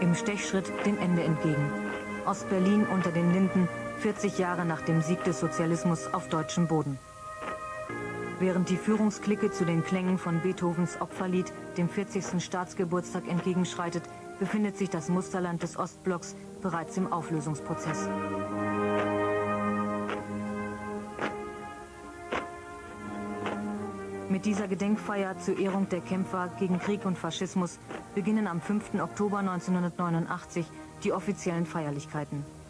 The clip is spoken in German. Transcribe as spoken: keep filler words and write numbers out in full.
Im Stechschritt dem Ende entgegen. Ostberlin unter den Linden, vierzig Jahre nach dem Sieg des Sozialismus auf deutschem Boden. Während die Führungsklicke zu den Klängen von Beethovens Opferlied, dem vierzigsten Staatsgeburtstag, entgegenschreitet, befindet sich das Musterland des Ostblocks bereits im Auflösungsprozess. Mit dieser Gedenkfeier zur Ehrung der Kämpfer gegen Krieg und Faschismus beginnen am fünften Oktober neunzehnhundertneunundachtzig die offiziellen Feierlichkeiten.